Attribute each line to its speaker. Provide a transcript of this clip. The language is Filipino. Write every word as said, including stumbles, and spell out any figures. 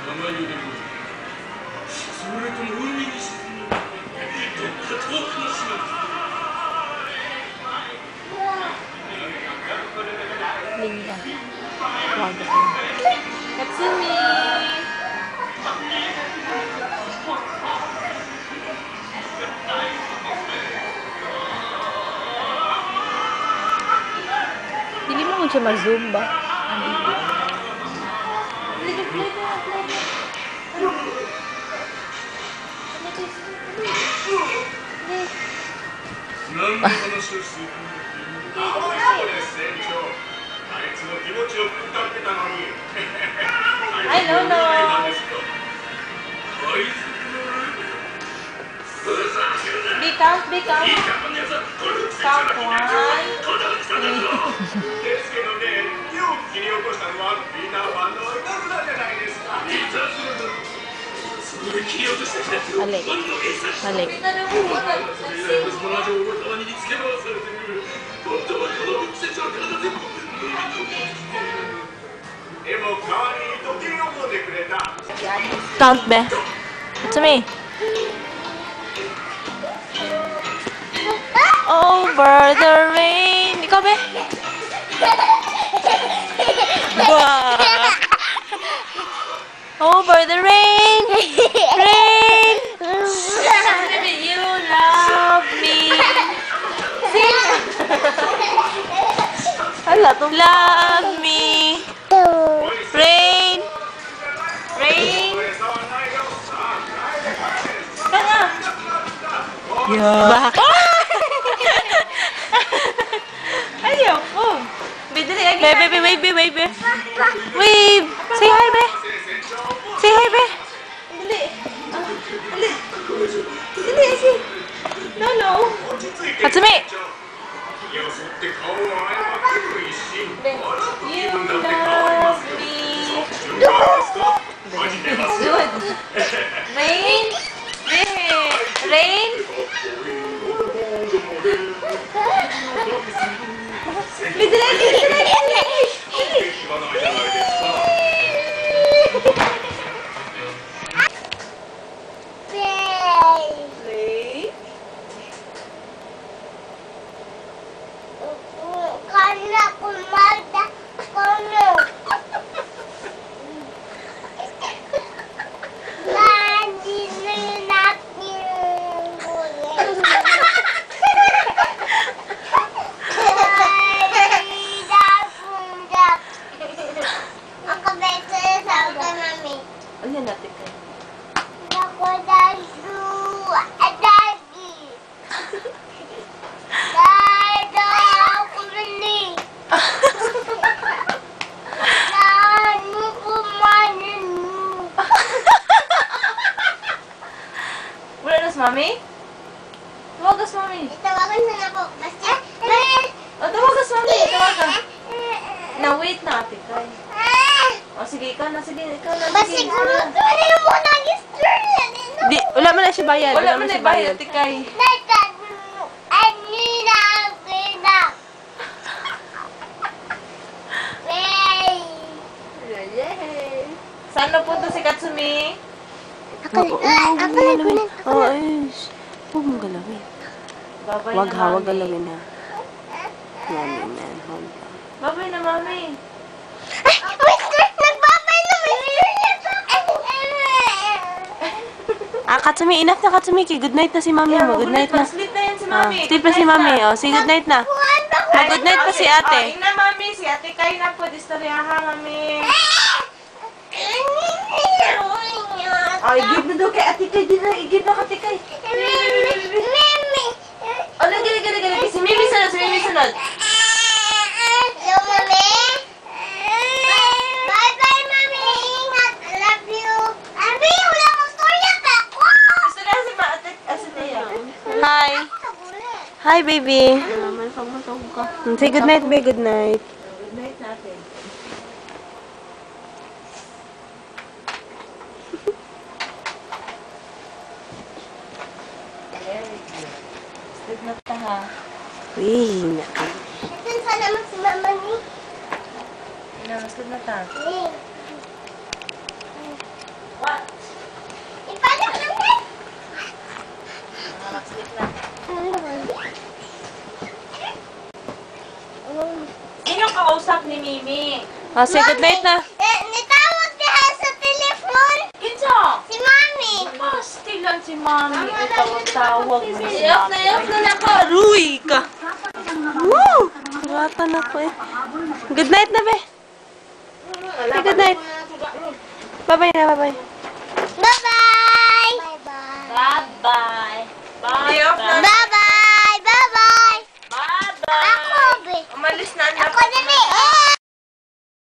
Speaker 1: Linda. Wag ako. Katsumi! Hindi mo siya ma-zoom ba? I don't know. Be count, be count. Count one. Balik. Balik. Count, be. Katsumi. Over the rain. Ikaw, be. Bah. Over the rain. Rain. You love me. Love me. Rain. Rain. Yeah. Ayoko. Bidali lagi. Baby, baby, baby, baby. Wave. Say hi, be. Say hi, be. Dali. Dali. Dali, si. No, no. Katsumi. You love me. Good. Rain. Rain. Bidali, bidali. Ayan natin kayo.
Speaker 2: Ako dasu, adagi. Dada ako rini. Nanu kumanin mo.
Speaker 1: Wala na si Mami? Tawagas Mami.
Speaker 2: Itawagan na ako. Basta.
Speaker 1: O, tawagas Mami. Tawagan. Na, wait na, ate kayo. O, sige, ikaw na, sige, ikaw na,
Speaker 2: Ba
Speaker 1: sige.
Speaker 2: siguro, tuwala na mo nag-stir na din.
Speaker 1: Di, wala mo na siya bayad. Wala mo na siya bayad, ate kayo.
Speaker 2: Nagtag, anila, pina. Yay!
Speaker 1: Saan na punta si Katsumi?
Speaker 2: Ako na, ako na, kunin.
Speaker 3: Oo, ayos. Huwag mong galawin.
Speaker 1: Babay
Speaker 3: Huwag
Speaker 1: na,
Speaker 3: ha, huwag
Speaker 1: Mami.
Speaker 3: galawin ha. Yan, yan, yan. Hold on.
Speaker 1: Babay na, Mami.
Speaker 2: Ay, mister, nagbabay na, mister niya sa akin.
Speaker 3: Ah, Katsumi, enough na Katsumi. Good night na si Mami mo. Good night na.
Speaker 1: Sleep na yan si
Speaker 3: Ah,
Speaker 1: Mami.
Speaker 3: sleep na si Mami. Oh, say good night na. Oh, good night pa si ate.
Speaker 1: Oh, ina, Mami. Si ate kayo na po. Distoryaha, Mami. Ay, give na daw kay ate kayo. Give na, give na kay ate kayo.
Speaker 2: Mimi.
Speaker 1: Oh, lagi, lagi, lagi, lagi. Si Mimi sunod, si Mimi sunod.
Speaker 2: Hello, Mami. Bye-bye, Mami. Ingat. I love you. Mami, wala akong storya pa ako.
Speaker 1: Gusto na si Ma- ate, ate Tia.
Speaker 3: Hi. Hi, baby. Say good night, babe. Good night.
Speaker 1: Good night natin. Very good. Sleep na ta, ha?
Speaker 3: Uy, naka.
Speaker 2: Ito sa naman si Mama ni.
Speaker 1: Ina, sleep na ta.
Speaker 2: Ni.
Speaker 3: Oh, say good night na.
Speaker 2: Eh, nitawag niya sa telephone.
Speaker 1: Kinsa?
Speaker 2: Si Mami.
Speaker 1: Pasti lang si Mami. Tawag-tawag mo si
Speaker 3: Iyok na, iyok na na ko. Ruy ka. Woo! Rata na ko eh. Good night na, be. Say good night. Bye-bye na, bye-bye.
Speaker 2: Bye-bye.
Speaker 1: Bye-bye.
Speaker 3: Iyok na.
Speaker 1: Bye-bye.
Speaker 2: Bye-bye. Bye-bye.
Speaker 1: Bye-bye.
Speaker 2: Ako, be.
Speaker 3: Umalis na, anak.
Speaker 2: Ako na, be. Eh!